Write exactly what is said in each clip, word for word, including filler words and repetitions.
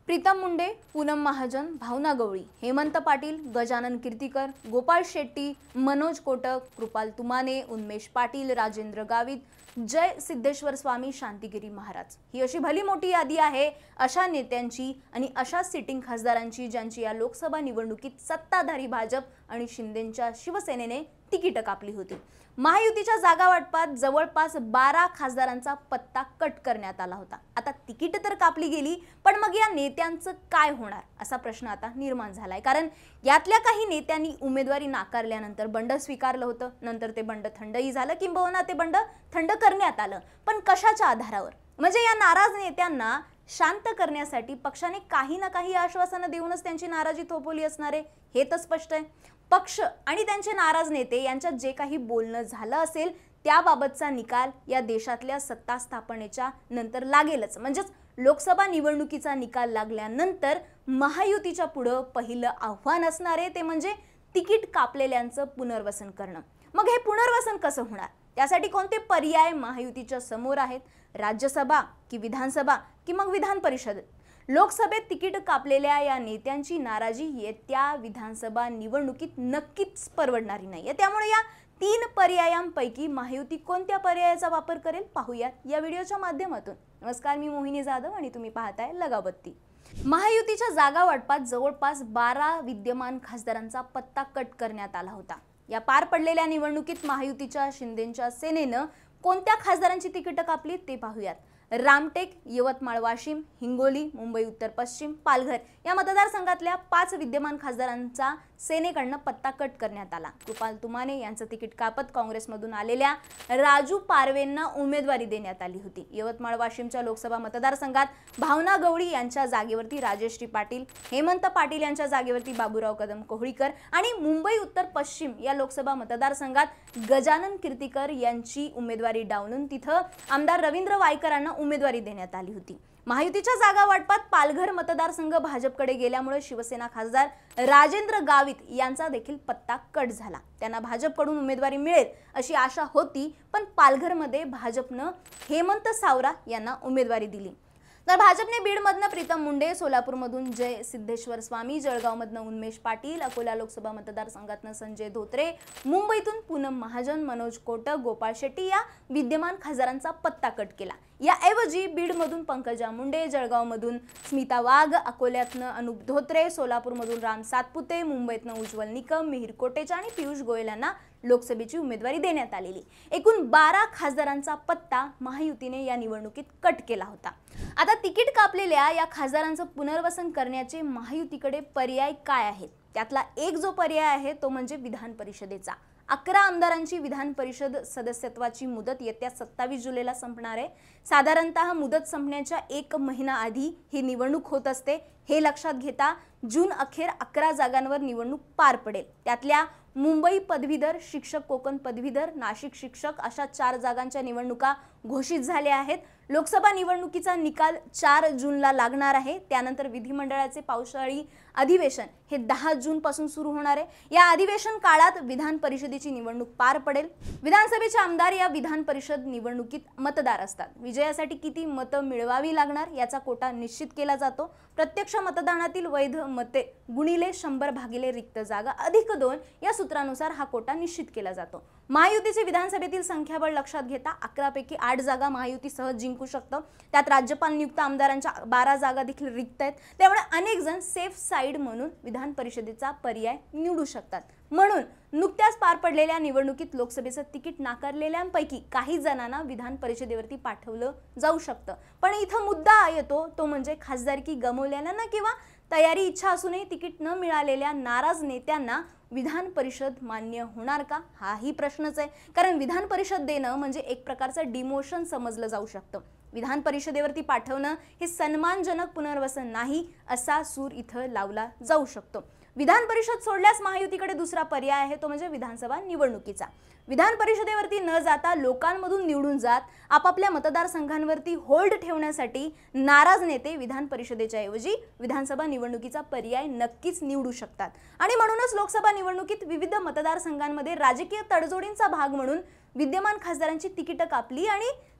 प्रीतम मुंडे, पूनम महाजन, भावना गवळी, हेमंत पाटील, गजानन कीर्तिकर, गोपाळ शेट्टी, मनोज कोटक, कृपाल तुमाने, उन्मेष पाटील, राजेंद्र गावित, जय सिद्धेश्वर स्वामी, शांतिगिरी महाराज ही अशी भली मोठी यादी आहे अशा नेत्यांची आणि अशा सिटिंग खासदारांची ज्यांची या लोकसभा निवडणुकीत सत्ताधारी भाजप आणि शिंदेंच्या शिवसेनेने तिकीट कापली होती। महायुतीच्या जागा वाटपात जवळपास बारा खासदारांचा पत्ता कट करण्यात आला होता। आता तिकीट तर कापली गेली, पण मग या नेत्यांचं काय होणार असा प्रश्न आता निर्माण झालाय। कारण यातल्या काही नेत्यांनी उमेदवारी नाकारल्यानंतर बंड स्वीकारलं होतं, नंतर ते बंड थंडही झालं, किंबहुना ते बंड थंड करण्यात आलं, पण कशाच्या आधारावर? म्हणजे या नाराज नेत्यांना शांत करण्यासाठी पक्षाने काही ना काही आश्वासनं देऊनच त्यांची नाराजी थोपवली असणार आहे, हे तर स्पष्ट आहे। पक्ष आणि त्यांचे नाराज नेते यांच्यात जे काही बोलणं झालं असेल त्याबाबतचा निकाल या देशातल्या सत्ता स्थापनेच्या नंतर लागेलच। म्हणजेच लोकसभा निवडणुकीचा निकाल लागल्यानंतर महायुतीच्या पुढे पहिलं आव्हान असणार आहे ते म्हणजे तिकीट कापलेल्यांचं पुनर्वसन करणं। मग हे पुनर्वसन कसं होणार? त्यासाठी कोणते पर्याय महायुतीच्या समोर आहेत? राज्यसभा की विधानसभा की मग विधान परिषद? लोकसभेत तिकीट कापलेल्या या नेत्यांची नाराजी येत्या विधानसभा निवडणुकीत नक्कीच परवडणारी नाहीये। त्यामुळे या तीन पर्यायांपैकी महायुती कोणत्या पर्यायाचा वापर करेल पाहूयात या व्हिडिओच्या माध्यमातून। नमस्कार, मी मोहिनी जाधव आणि तुम्ही पाहताय लगाबत्ती। महायुतीच्या जागा वाटपात जवळपास बारा विद्यमान खासदारांचा पत्ता कट करण्यात आला होता। या पार पडलेल्या निवडणुकीत महायुतीच्या शिंदेंच्या सेनेनं कोणत्या खासदारांची तिकीट कापली ते पाहूयात। रामटेक, यवतमाळ वाशिम, हिंगोली, मुंबई उत्तर पश्चिम, पालघर या मतदारसंघातल्या पाच विद्यमान खासदारांचा सेनेकडनं पत्ता कट करण्यात आला। कृपाल तुमाने यांचं तिकीट कापत काँग्रेसमधून आलेल्या राजू पारवेंना उमेदवारी देण्यात आली होती। यवतमाळ वाशिमच्या लोकसभा मतदारसंघात भावना गवळी यांच्या जागेवरती राजेश्री पाटील, हेमंत पाटील यांच्या जागेवरती बाबूराव कदम कोहळीकर आणि मुंबई उत्तर पश्चिम या लोकसभा मतदारसंघात गजानन कीर्तिकर यांची उमेदवारी डावलून तिथं आमदार रवींद्र वायकरांना उमेदवारी देण्यात आली होती। महायुतीच्या जागा वाटपात पालघर मतदारसंघ भाजपकडे गेल्यामुळे शिवसेना खासदार राजेंद्र गावित यांचा देखील पत्ता कट झाला। त्यांना भाजपकडून उमेदवारी मिळेल अशी आशा होती, पण पालघरमध्ये भाजपनं हेमंत सावरा यांना उमेदवारी दिली। तर भाजपने बीडमधनं प्रीतम मुंडे, सोलापूरमधून जय सिद्धेश्वर स्वामी, जळगावमधनं उन्मेष पाटील, अकोला लोकसभा मतदारसंघातनं संजय धोत्रे, मुंबईतून पूनम महाजन, मनोज कोटक, गोपाळ शेट्टी या विद्यमान खासदारांचा पत्ता कट केला। याऐवजी बीडमधून पंकजा मुंडे, जळगावमधून स्मिता वाघ, अकोल्यातनं अनुप धोत्रे, सोलापूरमधून राम सातपुते, मुंबईतनं उज्ज्वल निकम, मिहिर कोटेचा आणि पियुष गोयल यांना लोकसभेची उमेदवारी देण्यात आलेली। एकूण बारा खासदारांचा पत्ता महायुतीने या निवडणुकीत कट केला होता। आता तिकीट कापलेल्या या खासदारांचं पुनर्वसन करण्याचे महायुतीकडे पर्याय काय आहेत? त्यातला एक जो पर्याय आहे तो म्हणजे विधान परिषदेचा। अकरा आमदारांची विधान परिषद सदस्यत्वाची मुदत येत्या सत्तावीस जुलैला संपणार आहे। साधारणतः मुदत संपण्याच्या एक महिना आधी ही निवडणूक होत असते। हे लक्षात घेता जून अखेर अकरा जागांवर निवडणूक पार पडेल। त्यातल्या मुंबई पदवीधर, शिक्षक कोकण पदवीधर, नाशिक शिक्षक अशा चार जागांच्या निवडणुका घोषित झाल्या आहेत। लोकसभा निवडणुकीचा निकाल चार जूनला लागणार आहे। त्यानंतर विधिमंडळाचे पावसाळी अधिवेशन हे दहा जून पासून सुरू होणार आहे। या अधिवेशन काळात विधान परिषदेची निवडणूक पार पडेल। विधानसभेचे आमदार या विधान परिषद निवडणुकीत मतदार असतात। विजयासाठी किती मतं मिळवावी लागणार याचा कोटा निश्चित केला जातो। प्रत्यक्ष मतदानातील वैध मते गुणिले शंभर भागिले रिक्त जागा अधिक दोन या सूत्रानुसार हा कोटा निश्चित केला जातो। महायुतीचे विधानसभेतील संख्याबळ लक्षात घेता अकरा पैकी आठ जागा महायुती सहज जिंकू शकतं। त्यात राज्यपाल नियुक्त आमदारांच्या बारा जागा देखील रिक्त आहेत। त्यामुळे अनेक जण सेफ साईड म्हणून विधान परिषदेचा पर्याय निवडू शकतात। म्हणून नुकत्याच पार पडलेल्या निवडणुकीत लोकसभेचं तिकीट नाकारलेल्यांपैकी काही जणांना विधान परिषदेवरती पाठवलं जाऊ शकतं। पण इथं मुद्दा येतो तो म्हणजे खासदारकी गमावलेल्यांना किंवा तयारी इच्छा असूनही तिकीट न मिळालेल्या नाराज नेत्यांना विधान परिषद मान्य होणार का हाही प्रश्नच आहे। कारण विधान परिषद देणं म्हणजे एक प्रकारचं डिमोशन समजलं जाऊ शकतं। विधान परिषदेवरती पाठवणं हे सन्मानजनक पुनर्वसन नाही असा सूर इथं लावला जाऊ शकतो। विधान परिषद सोडल्यास महायुतीकडे दुसरा पर्याय आहे तो म्हणजे विधानसभा निवडणुकीचा। विधान परिषदेवरती न जाता लोकांमधून निवडून जात आपापल्या मतदारसंघांवरती होल्ड ठेवण्यासाठी नाराज नेते विधान परिषदेच्या ऐवजी विधानसभा निवडणुकीचा पर्याय नक्कीच निवडू शकतात। आणि म्हणूनच लोकसभा निवडणुकीत विविध मतदारसंघांमध्ये राजकीय तडजोडींचा भाग म्हणून विद्यमान खासदारांची तिकीट कापली आणि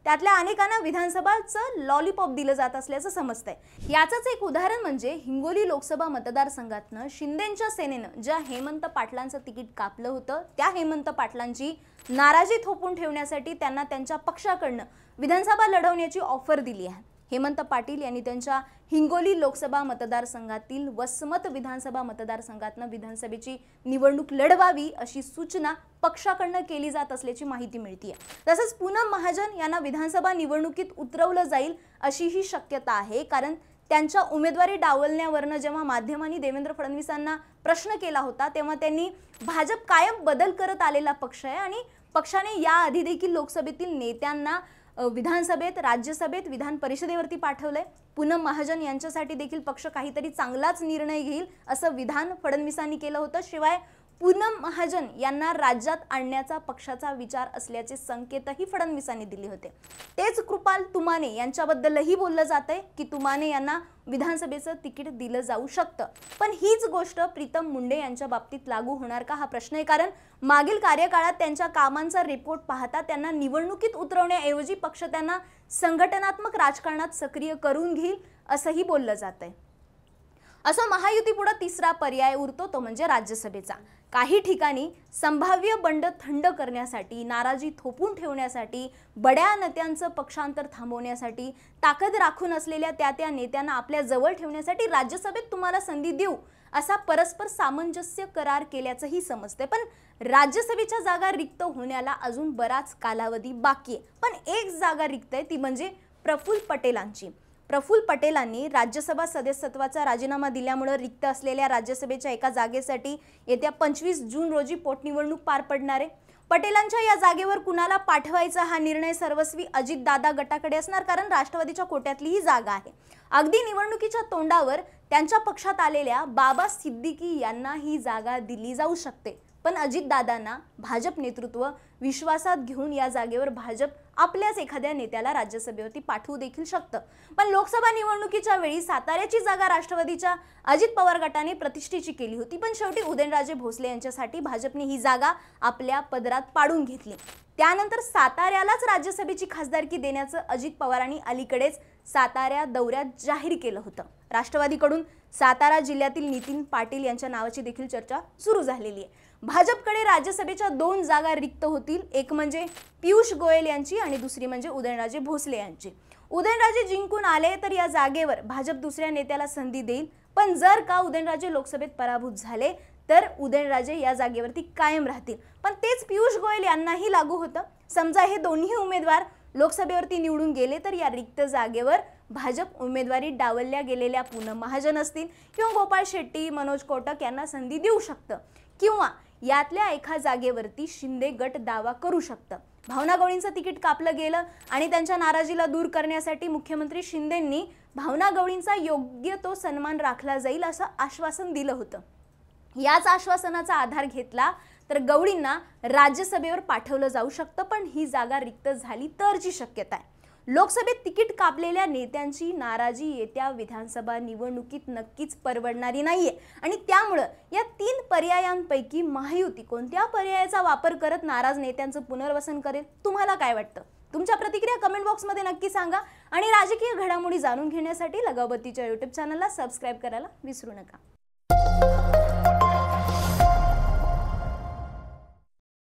त्यातल्या अनेकांना विधानसभाचं लॉलीपॉप दिलं जात असल्याचं समजतंय। याचंच एक उदाहरण म्हणजे हिंगोली लोकसभा मतदारसंघातनं शिंदेंच्या सेनेनं ज्या हेमंत पाटलांचं तिकीट कापलं होतं त्या हेमंत पाटलांची नाराजी थोपून ठेवण्यासाठी त्यांना त्यांच्या पक्षाकडनं विधानसभा लढवण्याची ऑफर दिली आहे। हेमंत पाटील यांनी त्यांच्या हिंगोली लोकसभा मतदारसंघातील वसमत विधानसभा मतदारसंघातनं विधानसभेची निवडणूक लढवावी अशी सूचना पक्षाकडनं केली जात असल्याची माहिती मिळते। तसंच पूनम महाजन यांना विधानसभा निवडणुकीत उतरवलं जाईल अशी ही शक्यता आहे, कारण त्यांच्या उमेदवारी डावलण्यावरनं जेव्हा माध्यमांनी देवेंद्र फडणवीसांना प्रश्न केला होता तेव्हा त्यांनी भाजप कायम बदल करत आलेला पक्ष आहे आणि पक्षाने याआधी देखील लोकसभेतील नेत्यांना विधानसभेत, राज्यसभेत, विधान परिषदेवरती पाठवलंय। पूनम महाजन यांच्यासाठी देखील पक्ष काहीतरी चांगलाच निर्णय घेईल असं विधान फडणवीसांनी केलं होतं। शिवाय पूनम महाजन यांना राज्यात आणण्याचा पक्षाचा विचार असल्याचे संकेतही फडणवीसांनी दिले होते। तेच कृपाल तुमाने यांच्याबद्दलही बोललं जातंय की तुमाने यांना विधानसभेचं तिकीट दिलं जाऊ शकतं, पण हीच गोष्ट प्रीतम मुंडे यांच्या बाबतीत लागू होणार का हा प्रश्न आहे, कारण मागील कार्यकाळात त्यांच्या कामांचा रिपोर्ट पाहता त्यांना निवडणुकीत उतरवण्याऐवजी पक्ष त्यांना संघटनात्मक राजकारणात सक्रिय करून घेईल असंही बोललं जातंय। असं महायुतीपुढे तिसरा पर्याय उरतो तो म्हणजे राज्यसभेचा। काही ठिकाणी संभाव्य बंड थंड करण्यासाठी, नाराजी थोपून ठेवण्यासाठी, बड्या नेत्यांचं पक्षांतर थांबवण्यासाठी, ताकद राखून असलेल्या त्या त्या नेत्यांना आपल्या जवळ ठेवण्यासाठी राज्यसभेत तुम्हाला संधी देऊ असा परस्पर सामंजस्य करार केल्याचंही समजते। पण राज्यसभेच्या जागा रिक्त होण्याला अजून बराच कालावधी बाकी आहे। पण एक जागा रिक्त आहे ती म्हणजे प्रफुल्ल पटेलांची। प्रफुल्ल पटेलांनी राज्यसभा सदस्यत्वाचा राजीनामा दिल्यामुळे रिक्त असलेल्या राज्यसभेच्या एका जागेसाठी येत्या पंचवीस जून रोजी पोटनिवडणूक पार पडणार आहे। पटेलांच्या या जागेवर कुणाला पाठवायचा हा निर्णय सर्वस्वी अजितदादा गटाकडे असणार, कारण राष्ट्रवादीच्या कोट्यातली ही जागा आहे। अगदी निवडणुकीच्या तोंडावर त्यांच्या पक्षात आलेल्या बाबा सिद्दीकी यांना ही जागा दिली जाऊ शकते, पण अजितदादांना भाजप नेतृत्व विश्वासात घेऊन या जागेवर भाजप आपल्याच एखाद्या नेत्याला राज्यसभेवरती पाठवू देखील शकतं। पण लोकसभा निवडणुकीच्या वेळी साताऱ्याची जागा राष्ट्रवादीच्या अजित पवार गटाने प्रतिष्ठेची केली होती, पण शेवटी उदयनराजे भोसले यांच्यासाठी भाजपने ही जागा आपल्या पदरात पाडून घेतली। त्यानंतर साताऱ्यालाच राज्यसभेची खासदारकी देण्याचं अजित पवारांनी अलीकडेच सातारा दौऱ्यात जाहीर केलं होतं। राष्ट्रवादीकडून सातारा जिल्ह्यातील नितीन पाटील यांच्या नावाची देखील चर्चा सुरू झालेली आहे। भाजपकडे राज्यसभेच्या दोन जागा रिक्त होतील, एक म्हणजे पियुष गोयल यांची आणि दुसरी म्हणजे उदयनराजे भोसले यांची। उदयनराजे जिंकून आले तर या जागेवर भाजप दुसऱ्या नेत्याला संधी देईल, पण जर का उदयनराजे लोकसभेत पराभूत झाले तर उदयनराजे या जागेवरती कायम राहतील। पण तेच पियुष गोयल यांनाही लागू होतं। समजा हे दोन्ही उमेदवार लोकसभेवरती निवडून गेले तर या रिक्त जागेवर भाजप उमेदवारी डावलल्या गेलेल्या पूनम महाजन असतील किंवा गोपाळ शेट्टी, मनोज कोटक यांना संधी देऊ शकतं, किंवा यातल्या एका जागेवरती शिंदे गट दावा करू शकतं। भावना गवळींचं तिकीट कापलं गेलं आणि त्यांच्या नाराजीला दूर करण्यासाठी मुख्यमंत्री शिंदेंनी भावना गवळींचा योग्य तो सन्मान राखला जाईल असं आश्वासन दिलं होतं। याच आश्वासनाचा आधार घेतला तर गवळींना राज्यसभेवर पाठवलं जाऊ शकतं, पण ही जागा रिक्त झाली तरची शक्यता आहे। लोकसभेत तिकीट कापलेल्या नेत्यांची नाराजी येत्या विधानसभा निवडणुकीत नक्कीच परवडणारी नाहीये आणि त्यामुळे या तीन पर्यायांपैकी महायुती कोणत्या पर्यायाचा वापर करत नाराज नेत्यांचं पुनर्वसन करेल, तुम्हाला काय वाटतं? तुमच्या प्रतिक्रिया कमेंट बॉक्समध्ये नक्की सांगा आणि राजकीय घडामोडी जाणून घेण्यासाठी लगावबत्तीच्या यूट्यूब चॅनलला सबस्क्राईब करायला विसरू नका।